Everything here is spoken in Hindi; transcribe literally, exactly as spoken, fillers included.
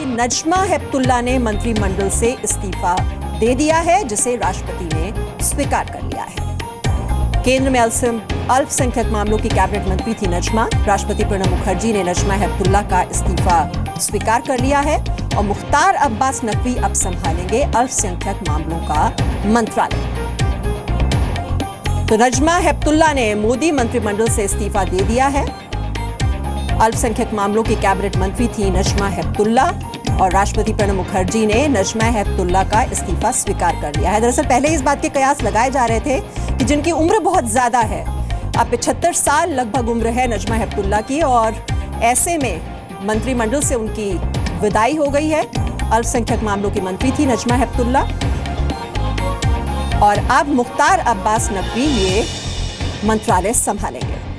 नजमा हेपतुल्ला ने मंत्रिमंडल से इस्तीफा दे दिया है, जिसे राष्ट्रपति ने स्वीकार कर लिया है। केंद्र में अल्पसंख्यक मामलों की कैबिनेट मंत्री थी नजमा। राष्ट्रपति प्रणब मुखर्जी ने नजमा हेपतुल्ला का इस्तीफा स्वीकार कर लिया है और मुख्तार अब्बास नकवी अब संभालेंगे अल्पसंख्यक मामलों का मंत्रालय। तो नजमा हेपतुल्ला ने मोदी मंत्रिमंडल से इस्तीफा दे दिया है। अल्पसंख्यक मामलों की कैबिनेट मंत्री थी नजमा हेपतुल्ला और राष्ट्रपति प्रणब मुखर्जी ने नजमा हेपतुल्ला का इस्तीफा स्वीकार कर लिया है। दरअसल पहले इस बात के कयास लगाए जा रहे थे कि जिनकी उम्र बहुत ज्यादा है, अब पचहत्तर साल लगभग उम्र है नजमा हेपतुल्ला की, और ऐसे में मंत्रिमंडल से उनकी विदाई हो गई है। अल्पसंख्यक मामलों की मंत्री थी नजमा हेपतुल्ला और अब मुख्तार अब्बास नकवी ये मंत्रालय संभालेंगे।